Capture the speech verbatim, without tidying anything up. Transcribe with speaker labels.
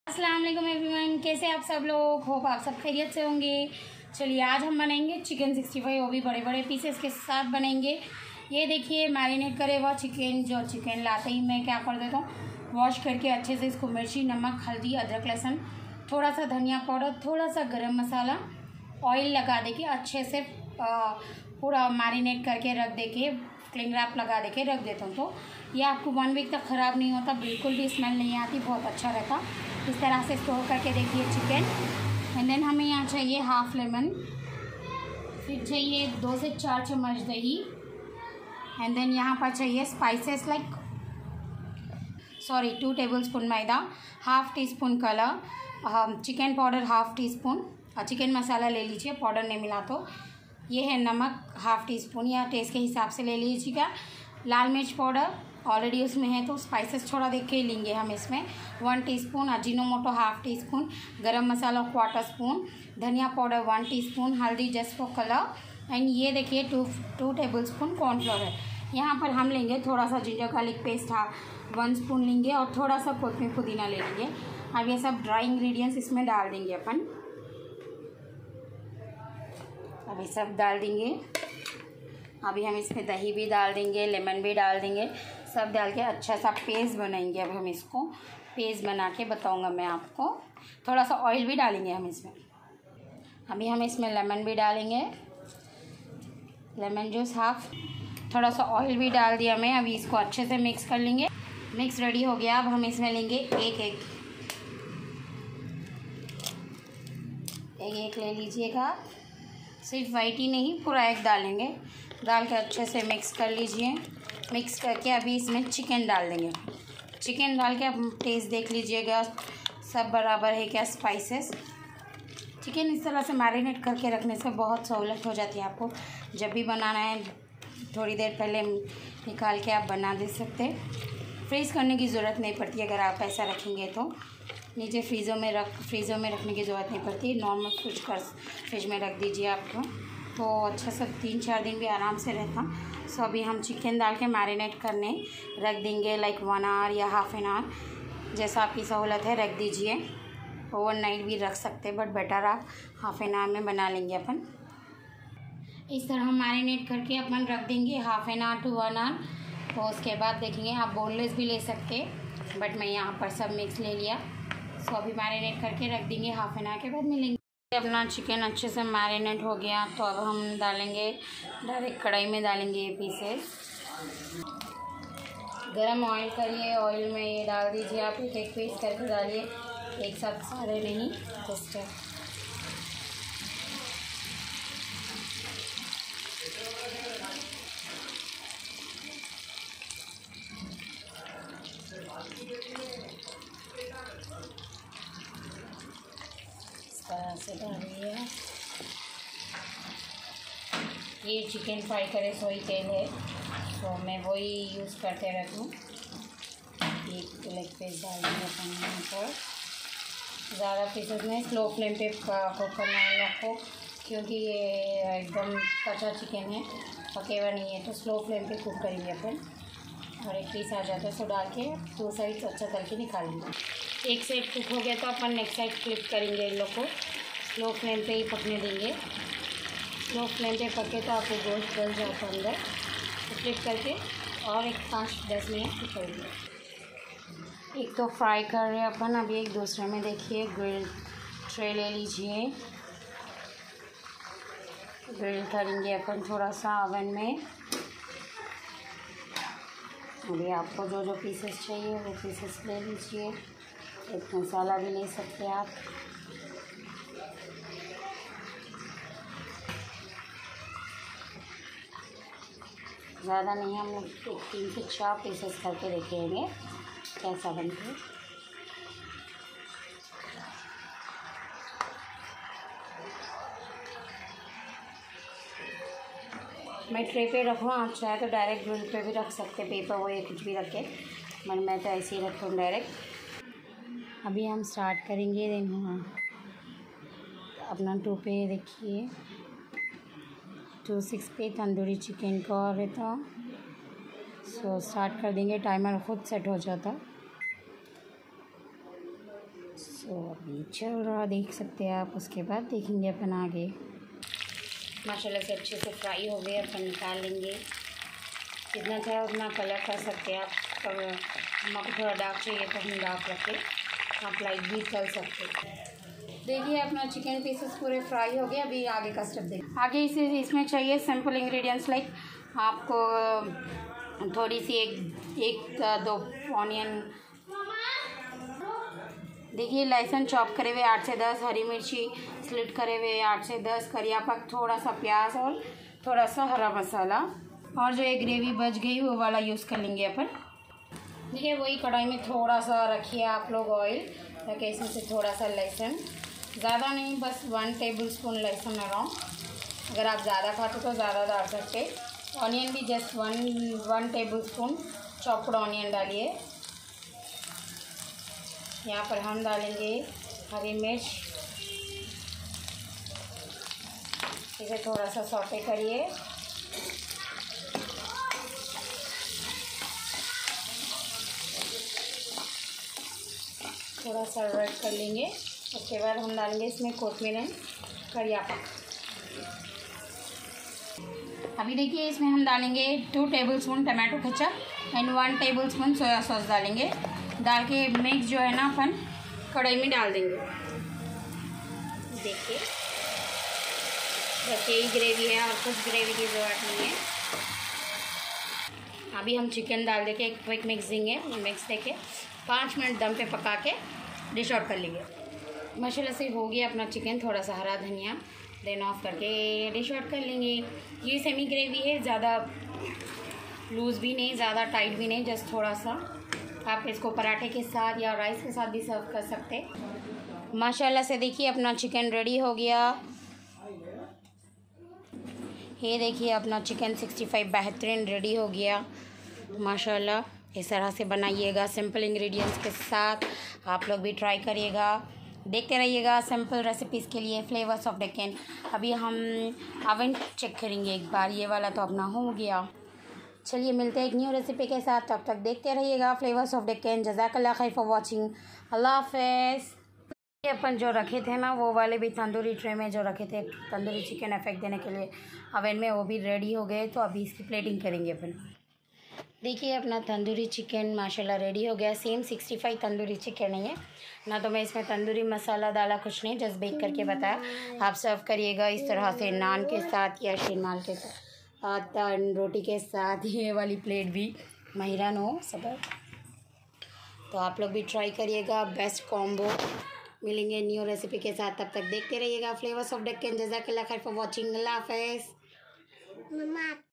Speaker 1: अस्सलाम वालेकुम एवरीवन, कैसे आप सब लोग। होप आप सब खैरियत से होंगे। चलिए आज हम बनाएंगे चिकन सिक्सटी फाइव, वो भी बड़े बड़े पीसेस के साथ बनेंगे। ये देखिए मैरिनेट करे हुआ चिकन, जो चिकन लाते ही मैं क्या कर देता हूँ, वॉश करके अच्छे से इसको मिर्ची, नमक, हल्दी, अदरक, लहसुन, थोड़ा सा धनिया पाउडर, थोड़ा सा गरम मसाला, ऑयल लगा दे के अच्छे से पूरा मैरिनेट करके रख दे के क्लिंग रैप लगा दे के रख देता हूँ। तो ये आपको वन वीक तक ख़राब नहीं होता, बिल्कुल भी स्मेल नहीं आती, बहुत अच्छा रहता। इस तरह से स्टोर करके देखिए चिकन। एंड देन हमें यहाँ चाहिए हाफ लेमन, फिर चाहिए दो से चार चम्मच दही। एंड देन यहाँ पर चाहिए spices like sorry two tablespoon मैदा, half teaspoon colour, chicken powder half teaspoon, chicken मसाला ले लीजिए, पाउडर नहीं मिला तो। ये है नमक हाफ टी स्पून, या टेस्ट के हिसाब से ले लीजिएगा। लाल मिर्च पाउडर ऑलरेडी उसमें है तो स्पाइसेस थोड़ा देख के लेंगे हम इसमें। One teaspoon Ajinomoto half teaspoon, garam masala quarter spoon, धनिया पाउडर वन टीस्पून, हल्दी जस्ट फॉर कलर। एंड ये देखिए two two tablespoon cornflour है। यहाँ पर हम लेंगे थोड़ा सा ginger garlic paste half one spoon लेंगे, और थोड़ा सा कोथिंबीर पुदीना ले लेंगे। अब ये सब ड्राई इंग्रेडिएंट्स इसमें डाल देंगे अपन। अभी सब डाल देंगे। अभी हम इसमें दही भी डाल देंगे, लेमन भी डाल देंगे, सब डाल के अच्छा सा पेस्ट बनाएंगे। अब हम इसको पेस्ट बना के बताऊंगा मैं आपको। थोड़ा सा ऑयल भी डालेंगे हम इसमें। अभी हम इसमें लेमन भी डालेंगे, लेमन जूस हाफ, थोड़ा सा ऑयल भी डाल दिया मैं। अभी इसको अच्छे से मिक्स कर लेंगे। मिक्स रेडी हो गया। अब हम इसमें लेंगे एक एक एक एक ले लीजिएगा, सिर्फ वाइट ही नहीं पूरा एग डालेंगे। डाल के अच्छे से मिक्स कर लीजिए। मिक्स करके अभी इसमें चिकन डाल देंगे। चिकन डाल के अब टेस्ट देख लीजिएगा सब बराबर है क्या स्पाइसेस। चिकन इस तरह से मैरिनेट करके रखने से बहुत सहूलत हो जाती है। आपको जब भी बनाना है थोड़ी देर पहले निकाल के आप बना दे सकते। फ्रीज़ करने की ज़रूरत नहीं पड़ती अगर आप ऐसा रखेंगे तो। नीचे फ्रीज़ों में रख फ्रीज़ों में रखने की ज़रूरत नहीं पड़ती, नॉर्मल फ्रिज कर फ्रिज में रख दीजिए आपको, तो अच्छा सा तीन चार दिन भी आराम से रहता। सो अभी हम चिकन डाल के मैरिनेट करने रख देंगे, लाइक वन आवर या हाफ एन आवर, जैसा आपकी सहूलत है रख दीजिए। ओवर नाइट भी रख सकते, बट बेटर आप हाफ एन आवर में बना लेंगे अपन। इस तरह हम मैरिनेट करके अपन रख देंगे half an hour to one hour. तो उसके बाद देखेंगे, आप बोनलेस भी ले सकते, बट मैं यहाँ पर सब मिक्स ले लिया। सो अभी मैरिनेट करके रख देंगे, हाफ एन आवर के बाद मिलेंगे। अपना चिकन अच्छे से मैरिनेट हो गया, तो अब हम डालेंगे डायरेक्ट कढ़ाई में डालेंगे ये पीसेस। गरम ऑयल करिए, ऑयल में ये डाल दीजिए, आप एक एक पीस करके डालिए, एक साथ सारे नहीं, जस्ट तरह से डालिए। ये चिकन फ्राई करे सोई तेल है, तो मैं वही यूज़ करते रहती हूँ। एक लेग पीस डालेंगे अपन यहाँ पर। ज़्यादा पीसेस में स्लो फ्लेम पे कुक करना है लोग को, क्योंकि ये एकदम कच्चा चिकन है, पके हुआ नहीं है, तो स्लो फ्लेम पे कुक करेंगे अपन। और एक पीस आ जाता है सो डाल के दो साइड अच्छा करके निकालेंगे। एक साइड कुक हो गया तो अपन नेक्स्ट साइड फ्लिप करेंगे। इन लोग को स्लो फ्लेम पे ही पकने देंगे। स्लो फ्लेम पे पके तो आपको गोश्त गल जाता अंदर, तो फ्लिप करके और एक पाँच दस मिनट कुक करेंगे। एक तो फ्राई कर रहे हैं अपन, अभी एक दूसरे में देखिए ग्रिल ट्रे ले लीजिए, ग्रिल करेंगे अपन थोड़ा सा ओवन में। अभी आपको जो जो पीसेस चाहिए वो पीसेस ले लीजिए, एक मसाला भी ले सकते हैं आप। ज़्यादा नहीं, हम लोग एक तीन से चार पीसेस करके देखेंगे कैसा बनता है। मैं ट्रे पे रखूँ, आप चाहे तो डायरेक्ट ग्रिल पे भी रख सकते, पेपर वो या कुछ भी रख के, पर मैं तो ऐसे ही रखूँ डायरेक्ट। अभी हम स्टार्ट करेंगे। देन अपना टू पे देखिए, टू सिक्स पे तंदूरी चिकन का रहता। सो स्टार्ट कर देंगे, टाइमर खुद सेट हो जाता। अभी चल रहा, देख सकते हैं आप। उसके बाद देखेंगे अपन आगे। माशाल्लाह से अच्छे से फ्राई हो गए, अपन निकाल लेंगे। जितना चाहे उतना कलर कर सकते हैं आप। और हमको थोड़ा डार्क चाहिए तो हम डार्क रखें, आप लाइट भी तल सकते हैं। देखिए अपना चिकन पीसेस पूरे फ्राई हो गए। अभी आगे का स्टेप देखिए। आगे इसे इसमें चाहिए सिंपल इंग्रेडिएंट्स लाइक आपको थोड़ी सी एक एक दो ऑनियन, देखिए लहसुन चॉप करे हुए आठ से दस, हरी मिर्ची स्लिट करे हुए आठ से दस, करिया पक, थोड़ा सा प्याज और थोड़ा सा हरा मसाला, और जो एक ग्रेवी बच गई वो वाला यूज़ कर लेंगे अपन। देखिए वही कढ़ाई में थोड़ा सा रखिए आप लोग ऑयल, ताकि इसमें से थोड़ा सा लहसुन, ज़्यादा नहीं, बस वन टेबल स्पून लहसुन अराउंड। अगर आप ज़्यादा खाते तो ज़्यादा डाल सकते। ऑनियन भी just one one tablespoon chopped onion डालिए। यहाँ पर हम डालेंगे हरी मिर्च, इसे थोड़ा सा सौटे करिए। थोड़ा सा रेड कर लेंगे। उसके बाद हम डालेंगे इसमें कोथिमीर एंड करिया पत्ता। अभी देखिए इसमें हम डालेंगे two tablespoon tomato ketchup and one tablespoon soya sauce डालेंगे। डाल के मिक्स जो है ना अपन कढ़ाई में डाल देंगे। देखिए बस यही ग्रेवी है और कुछ ग्रेवी की ज़रूरत नहीं है। अभी हम चिकन डाल देके एक क्विक मिक्स देंगे। मिक्स देके पाँच मिनट दम पे पका के डिश आउट कर लेंगे। माशाल्लाह से हो गया अपना चिकन। थोड़ा सा हरा धनिया देन ऑफ करके डिश आउट कर लेंगे। ये सेमी ग्रेवी है, ज़्यादा लूज़ भी नहीं, ज़्यादा टाइट भी नहीं, जस्ट थोड़ा सा। आप इसको पराठे के साथ या राइस के साथ भी सर्व कर सकते हैं। माशाल्लाह से देखिए अपना चिकन रेडी हो गया। ये देखिए अपना चिकन सिक्सटी फाइव बेहतरीन रेडी हो गया। माशाल्लाह इस तरह से बनाइएगा सिंपल इंग्रेडिएंट्स के साथ। आप लोग भी ट्राई करिएगा, देखते रहिएगा सिंपल रेसिपीज़ के लिए फ्लेवर्स ऑफ डेक्कन। अभी हम ओवन चेक करेंगे एक बार। ये वाला तो अपना हो गया। चलिए मिलते हैं एक न्यू रेसिपी के साथ, तब तक देखते रहिएगा फ्लेवर्स ऑफ डेक्कन। जज़ाकल्लाह खैर फॉर वॉचिंग। अल्लाह हाफ़िज़। ये अपन जो रखे थे ना वो वाले भी तंदूरी ट्रे में जो रखे थे तंदूरी चिकन इफेक्ट देने के लिए ओवन में, वो भी रेडी हो गए। तो अभी इसकी प्लेटिंग करेंगे अपन। देखिए अपना तंदूरी चिकन माशाल्लाह रेडी हो गया। Same sixty five tandoori chicken है ये ना, तो मैं इसमें तंदूरी मसाला डाला कुछ नहीं, जस्ट बेक करके बताया। आप सर्व करिएगा इस तरह से नान के साथ या शीरमाल के साथ, रोटी के साथ। ये वाली प्लेट भी महिरान हो सब, तो आप लोग भी ट्राई करिएगा। Best combo. मिलेंगे न्यू रेसिपी के साथ, तब तक देखते रहिएगा फ्लेवर्स ऑफ डेक्कन। जज़ाकल्लाह खैर फॉर वॉचिंग। अल्लाह हाफ़िज़।